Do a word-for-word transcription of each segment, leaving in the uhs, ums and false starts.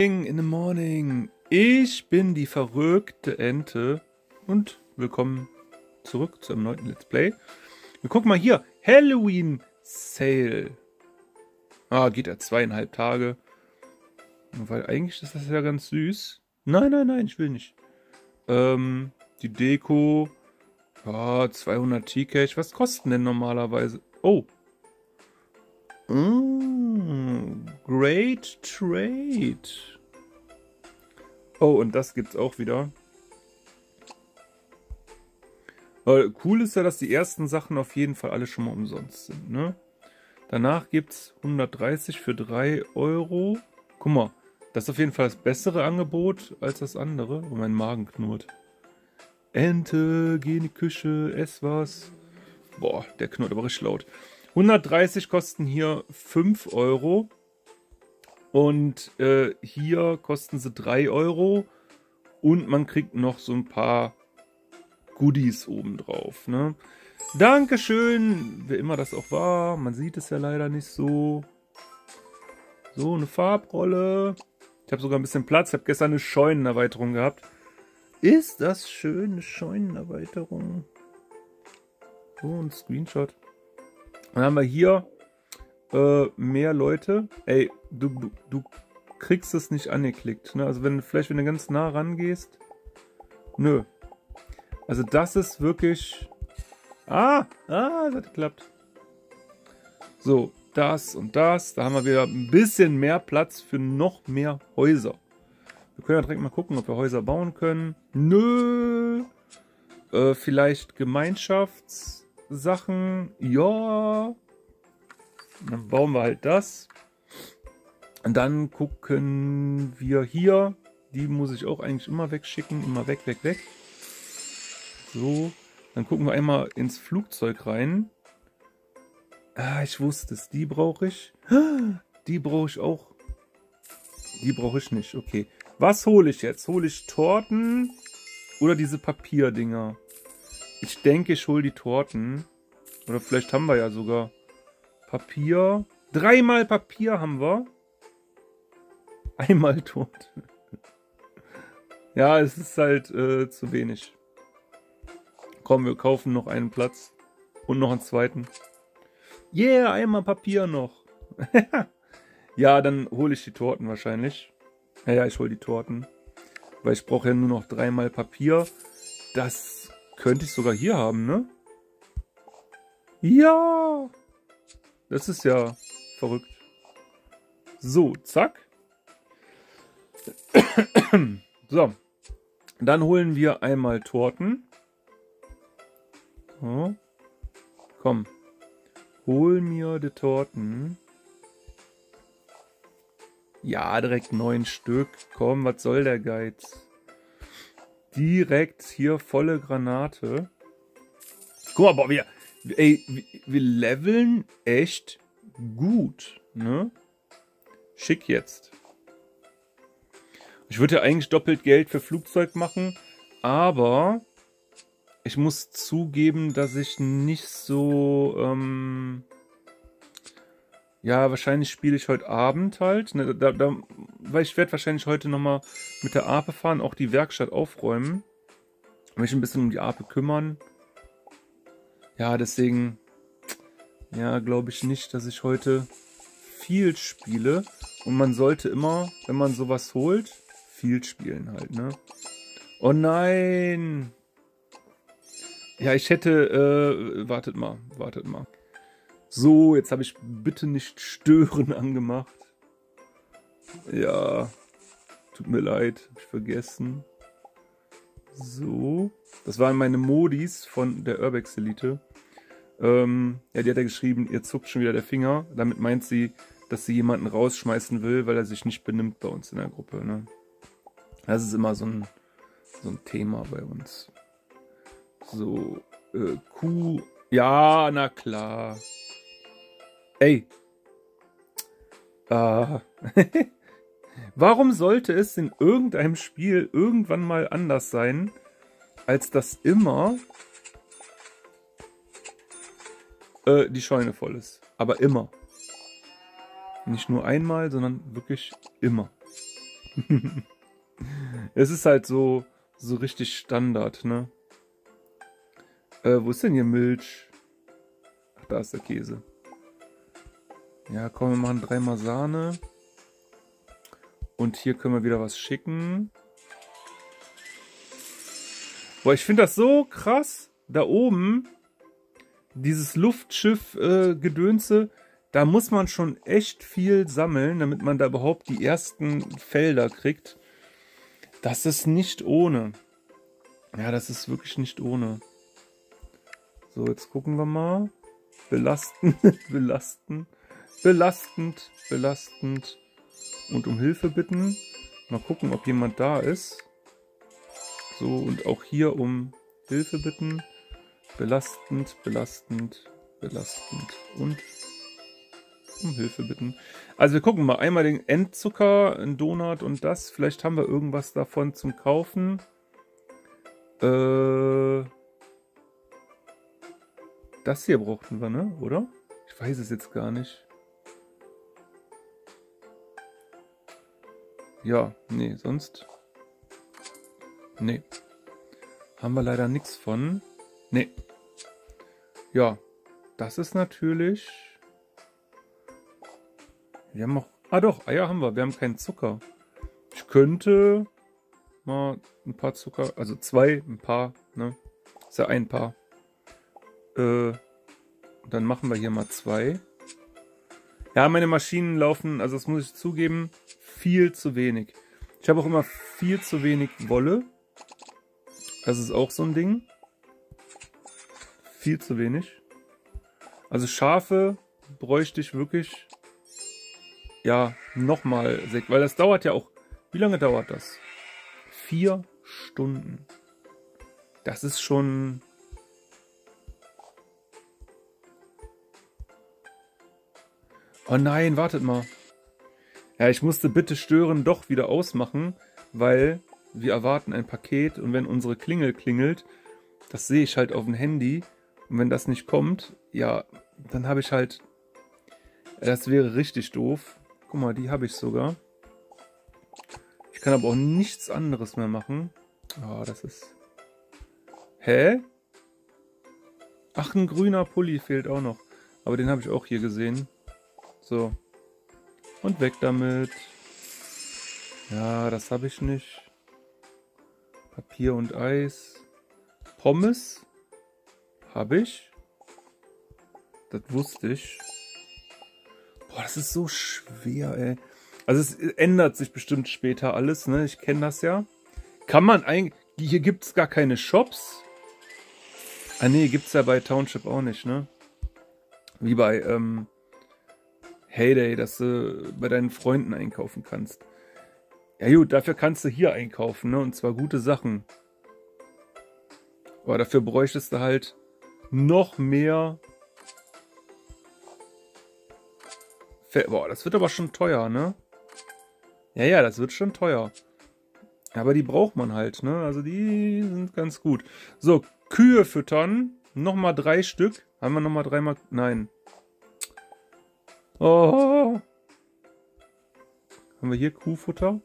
In the morning. Ich bin die verrückte Ente und willkommen zurück zu einem neuen Let's Play. Wir gucken mal hier. Halloween Sale. Ah, geht ja zweieinhalb Tage. Weil eigentlich ist das ja ganz süß. Nein, nein, nein, ich will nicht. Ähm, die Deko. Ja, zweihundert T-Cash. Was kosten denn normalerweise? Oh. Mm, great Trade. Oh, und das gibt's auch wieder. Äh, cool ist ja, dass die ersten Sachen auf jeden Fall alle schon mal umsonst sind, ne? Danach gibt's hundertdreißig für drei Euro. Guck mal, das ist auf jeden Fall das bessere Angebot als das andere. Oh, mein Magen knurrt. Ente, geh in die Küche, ess was. Boah, der knurrt aber richtig laut. hundertdreißig kosten hier fünf Euro. Und äh, hier kosten sie drei Euro. Und man kriegt noch so ein paar Goodies obendrauf, ne? Dankeschön, wer immer das auch war. Man sieht es ja leider nicht so. So, eine Farbrolle. Ich habe sogar ein bisschen Platz. Ich habe gestern eine Scheunenerweiterung gehabt. Ist das schön, eine Scheunenerweiterung? So, ein Screenshot. Dann haben wir hier äh, mehr Leute. Ey, du, du, du kriegst es nicht angeklickt, ne? Also wenn vielleicht, wenn du ganz nah rangehst. Nö. Also das ist wirklich... Ah, ah, das klappt. So, das und das. Da haben wir wieder ein bisschen mehr Platz für noch mehr Häuser. Wir können ja direkt mal gucken, ob wir Häuser bauen können. Nö. Äh, vielleicht Gemeinschaftssachen. Ja. Dann bauen wir halt das. Und dann gucken wir hier. Die muss ich auch eigentlich immer wegschicken. Immer weg, weg, weg. So. Dann gucken wir einmal ins Flugzeug rein. Ah, ich wusste es. Die brauche ich. Die brauche ich auch. Die brauche ich nicht. Okay. Was hole ich jetzt? Hole ich Torten oder diese Papierdinger? Ich denke, ich hole die Torten. Oder vielleicht haben wir ja sogar Papier. Dreimal Papier haben wir. Einmal Torte. Ja, es ist halt äh, zu wenig. Komm, wir kaufen noch einen Platz. Und noch einen zweiten. Yeah, einmal Papier noch. Ja, dann hole ich die Torten wahrscheinlich. Ja, ja, ich hole die Torten. Weil ich brauche ja nur noch dreimal Papier. Das könnte ich sogar hier haben, ne? Ja! Das ist ja verrückt. So, zack. So. Dann holen wir einmal Torten. Oh. Komm. Hol mir die Torten. Ja, direkt neun Stück. Komm, was soll der Geiz? Direkt hier volle Granate. Guck mal, boah, wir, ey, wir leveln echt gut, ne? Schick jetzt. Ich würde ja eigentlich doppelt Geld für Flugzeug machen, aber ich muss zugeben, dass ich nicht so, ähm, ja, wahrscheinlich spiele ich heute Abend halt, ne, da, da, weil ich werde wahrscheinlich heute nochmal mit der Ape fahren, auch die Werkstatt aufräumen, mich ein bisschen um die Ape kümmern. Ja, deswegen, ja, glaube ich nicht, dass ich heute viel spiele. Und man sollte immer, wenn man sowas holt, viel spielen halt, ne? Oh nein! Ja, ich hätte, äh, wartet mal, wartet mal. So, jetzt habe ich bitte nicht stören angemacht. Ja, tut mir leid, habe ich vergessen. So, das waren meine Modis von der Urbex Elite. Ähm, ja, die hat ja geschrieben, ihr zuckt schon wieder der Finger. Damit meint sie, dass sie jemanden rausschmeißen will, weil er sich nicht benimmt bei uns in der Gruppe, ne? Das ist immer so ein, so ein Thema bei uns. So, äh, Kuh. Ja, na klar. Ey. Ah. Warum sollte es in irgendeinem Spiel irgendwann mal anders sein, als dass immer äh, die Scheune voll ist? Aber immer. Nicht nur einmal, sondern wirklich immer. Es ist halt so, so richtig Standard, ne? Äh, wo ist denn hier Milch? Ach, da ist der Käse. Ja, komm, wir machen dreimal Sahne. Und hier können wir wieder was schicken. Boah, ich finde das so krass. Da oben, dieses Luftschiff-Gedönse, da muss man schon echt viel sammeln, damit man da überhaupt die ersten Felder kriegt. Das ist nicht ohne. Ja, das ist wirklich nicht ohne. So, jetzt gucken wir mal. Belastend, belastend, belastend, belastend. Und um Hilfe bitten. Mal gucken, ob jemand da ist. So, und auch hier um Hilfe bitten. Belastend, belastend, belastend und um Hilfe bitten. Also wir gucken mal. Einmal den Endzucker, ein Donut und das. Vielleicht haben wir irgendwas davon zum Kaufen. Äh... Das hier brauchten wir, ne? Oder? Ich weiß es jetzt gar nicht. Ja, nee, sonst... Nee. Haben wir leider nichts von. Nee. Ja, das ist natürlich... Wir haben noch... Ah doch, Eier haben wir. Wir haben keinen Zucker. Ich könnte mal ein paar Zucker... Also zwei, ein paar, ne? Ist ja ein Paar. Äh, dann machen wir hier mal zwei. Ja, meine Maschinen laufen, also das muss ich zugeben, viel zu wenig. Ich habe auch immer viel zu wenig Wolle. Das ist auch so ein Ding. Viel zu wenig. Also Schafe bräuchte ich wirklich, ja, nochmal, weil das dauert ja auch, wie lange dauert das? Vier Stunden. Das ist schon... Oh nein, wartet mal. Ja, ich musste bitte stören doch wieder ausmachen, weil wir erwarten ein Paket und wenn unsere Klingel klingelt, das sehe ich halt auf dem Handy und wenn das nicht kommt, ja, dann habe ich halt, das wäre richtig doof. Guck mal, die habe ich sogar. Ich kann aber auch nichts anderes mehr machen. Oh, das ist... Hä? Ach, ein grüner Pulli fehlt auch noch. Aber den habe ich auch hier gesehen. So. Und weg damit. Ja, das habe ich nicht. Papier und Eis. Pommes. Habe ich. Das wusste ich. Boah, das ist so schwer, ey. Also es ändert sich bestimmt später alles, ne? Ich kenne das ja. Kann man eigentlich... Hier gibt es gar keine Shops. Ah ne, gibt es ja bei Township auch nicht, ne? Wie bei, ähm... Heyday, dass du bei deinen Freunden einkaufen kannst. Ja gut, dafür kannst du hier einkaufen, ne? Und zwar gute Sachen. Aber dafür bräuchtest du halt noch mehr... Fe Boah, das wird aber schon teuer, ne? Ja, ja, das wird schon teuer. Aber die braucht man halt, ne? Also die sind ganz gut. So, Kühe füttern. Nochmal drei Stück. Haben wir nochmal dreimal... Nein. Oh. Haben wir hier Kuhfutter?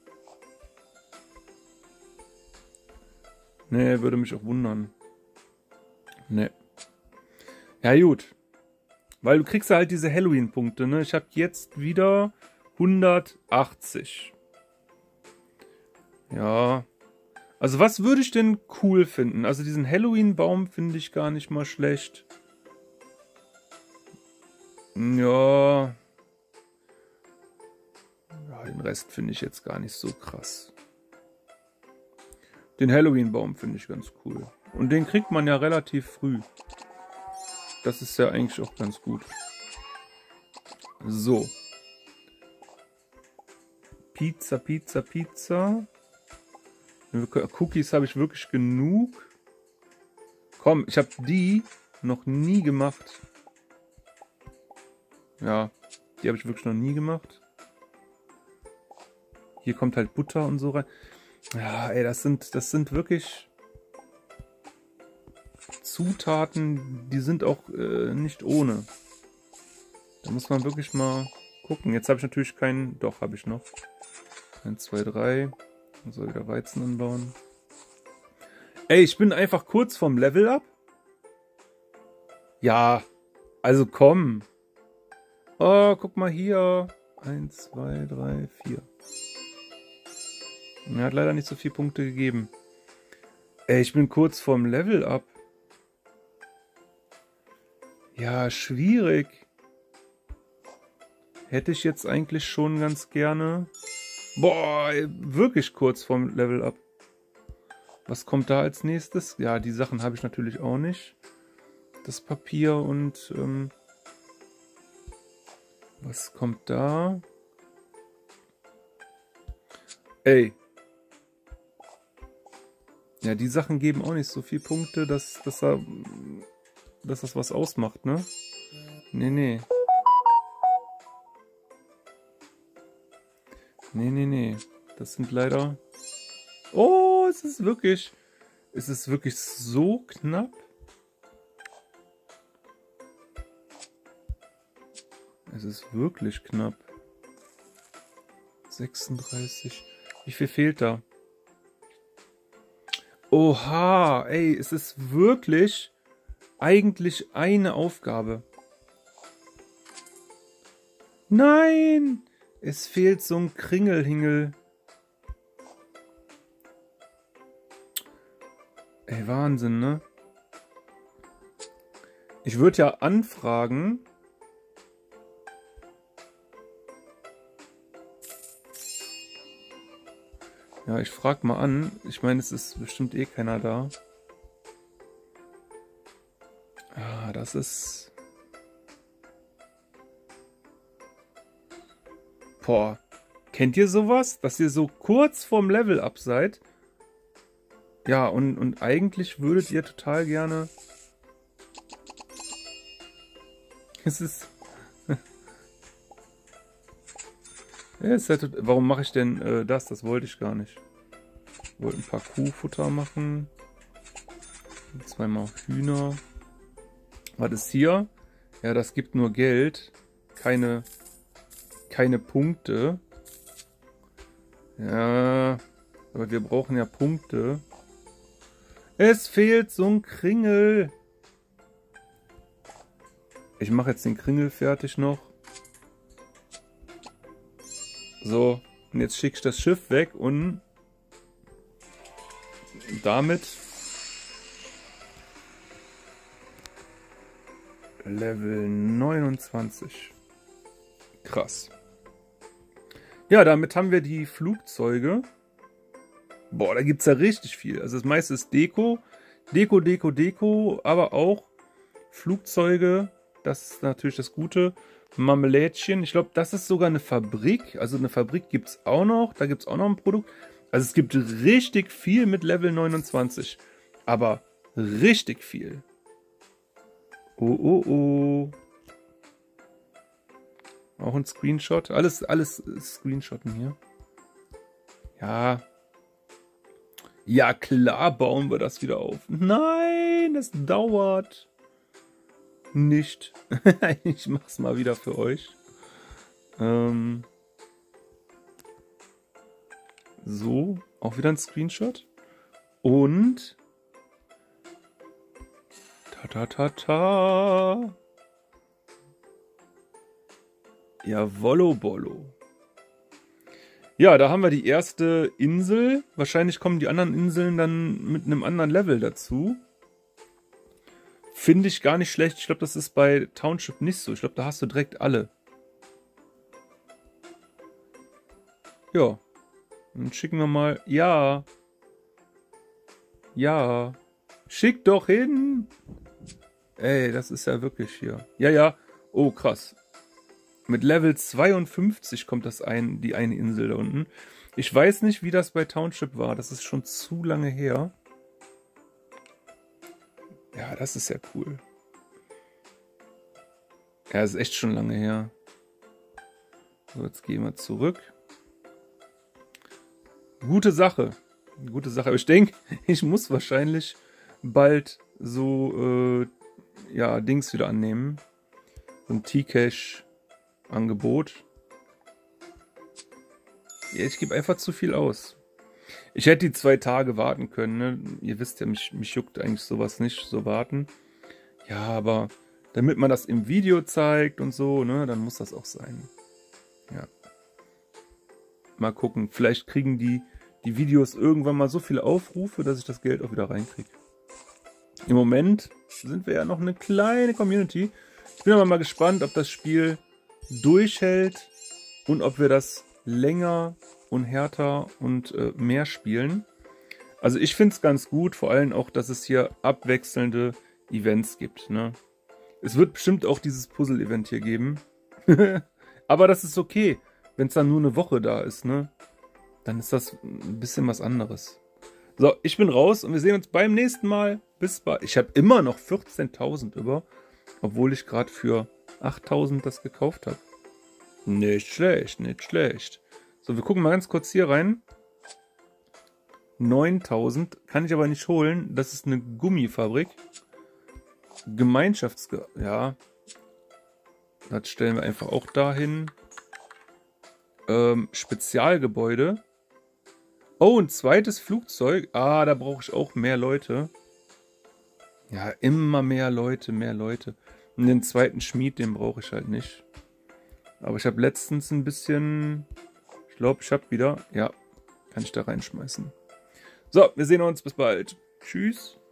Nee, würde mich auch wundern. Nee. Ja gut. Weil du kriegst ja halt diese Halloween-Punkte, ne? Ich habe jetzt wieder hundertachtzig. Ja. Also was würde ich denn cool finden? Also diesen Halloween-Baum finde ich gar nicht mal schlecht. Ja. Ja, den Rest finde ich jetzt gar nicht so krass. Den Halloween-Baum finde ich ganz cool. Und den kriegt man ja relativ früh. Das ist ja eigentlich auch ganz gut. So. Pizza, Pizza, Pizza. Cookies habe ich wirklich genug. Komm, ich habe die noch nie gemacht. Ja, die habe ich wirklich noch nie gemacht. Hier kommt halt Butter und so rein. Ja, ey, das sind, das sind wirklich Zutaten, die sind auch äh, nicht ohne. Da muss man wirklich mal gucken. Jetzt habe ich natürlich keinen... Doch, habe ich noch. eins, zwei, drei. Und soll wieder Weizen anbauen. Ey, ich bin einfach kurz vom Level up. Ja, also komm. Oh, guck mal hier. eins, zwei, drei, vier. Er hat leider nicht so viele Punkte gegeben. Ey, ich bin kurz vorm Level up. Ja, schwierig. Hätte ich jetzt eigentlich schon ganz gerne. Boah, wirklich kurz vorm Level up. Was kommt da als nächstes? Ja, die Sachen habe ich natürlich auch nicht. Das Papier und... Ähm, was kommt da? Ey. Ja, die Sachen geben auch nicht so viele Punkte, dass, dass, er, dass das was ausmacht, ne? Nee, nee. Nee, nee, nee. Das sind leider... Oh, es ist wirklich... Es ist wirklich so knapp. Es ist wirklich knapp. sechsunddreißig. Wie viel fehlt da? Oha, ey, es ist wirklich eigentlich eine Aufgabe. Nein! Es fehlt so ein Kringelhingel. Ey, Wahnsinn, ne? Ich würde ja anfragen. Ja, ich frage mal an. Ich meine, es ist bestimmt eh keiner da. Ah, das ist... Boah. Kennt ihr sowas? Dass ihr so kurz vorm Level-Up seid? Ja, und, und eigentlich würdet ihr total gerne... Es ist... Ja, ist ja tot... Warum mache ich denn äh, das? Das wollte ich gar nicht. Ich wollte ein paar Kuhfutter machen. Zweimal Hühner. Was ist hier? Ja, das gibt nur Geld. Keine, keine Punkte. Ja, aber wir brauchen ja Punkte. Es fehlt so ein Kringel. Ich mache jetzt den Kringel fertig noch. So, und jetzt schicke ich das Schiff weg und damit Level neunundzwanzig. Krass. Ja, damit haben wir die Flugzeuge. Boah, da gibt es ja richtig viel. Also das meiste ist Deko. Deko, Deko, Deko, aber auch Flugzeuge. Das ist natürlich das Gute. Marmelädchen. Ich glaube, das ist sogar eine Fabrik. Also eine Fabrik gibt es auch noch. Da gibt es auch noch ein Produkt. Also es gibt richtig viel mit Level neunundzwanzig. Aber richtig viel. Oh, oh, oh. Auch ein Screenshot. Alles, alles Screenshotten hier. Ja. Ja, klar bauen wir das wieder auf. Nein, das dauert. Nicht. Ich mach's mal wieder für euch. Ähm. So, auch wieder ein Screenshot. Und ta ta ta ta. Ja, Wollo-Bollo. Ja, da haben wir die erste Insel. Wahrscheinlich kommen die anderen Inseln dann mit einem anderen Level dazu. Finde ich gar nicht schlecht. Ich glaube, das ist bei Township nicht so. Ich glaube, da hast du direkt alle. Ja. Dann schicken wir mal... Ja. Ja. Schick doch hin. Ey, das ist ja wirklich hier. Ja, ja. Oh, krass. Mit Level zweiundfünfzig kommt das ein, die eine Insel da unten. Ich weiß nicht, wie das bei Township war. Das ist schon zu lange her. Ja, das ist ja cool. Ja, das ist echt schon lange her. So, jetzt gehen wir zurück. Gute Sache. Gute Sache. Aber ich denke, ich muss wahrscheinlich bald so, äh, ja, Dings wieder annehmen. So ein T-Cash Angebot. Ja, ich gebe einfach zu viel aus. Ich hätte die zwei Tage warten können, ne? Ihr wisst ja, mich, mich juckt eigentlich sowas nicht, so warten. Ja, aber damit man das im Video zeigt und so, ne, dann muss das auch sein. Ja. Mal gucken, vielleicht kriegen die, die Videos irgendwann mal so viele Aufrufe, dass ich das Geld auch wieder reinkriege. Im Moment sind wir ja noch eine kleine Community. Ich bin aber mal gespannt, ob das Spiel durchhält und ob wir das länger und härter und äh, mehr spielen. Also ich finde es ganz gut, vor allem auch, dass es hier abwechselnde Events gibt. Ne? Es wird bestimmt auch dieses Puzzle-Event hier geben. Aber das ist okay, wenn es dann nur eine Woche da ist. Ne? Dann ist das ein bisschen was anderes. So, ich bin raus und wir sehen uns beim nächsten Mal. Bis bald. Ich habe immer noch vierzehntausend über, obwohl ich gerade für achttausend das gekauft habe. Nicht schlecht, nicht schlecht. So, wir gucken mal ganz kurz hier rein. neuntausend kann ich aber nicht holen. Das ist eine Gummifabrik. Gemeinschaftsge... Ja. Das stellen wir einfach auch dahin. Ähm, Spezialgebäude. Oh, ein zweites Flugzeug. Ah, da brauche ich auch mehr Leute. Ja, immer mehr Leute, mehr Leute. Und den zweiten Schmied, den brauche ich halt nicht. Aber ich habe letztens ein bisschen... Ich glaube, ich habe wieder... Ja, kann ich da reinschmeißen. So, wir sehen uns. Bis bald. Tschüss.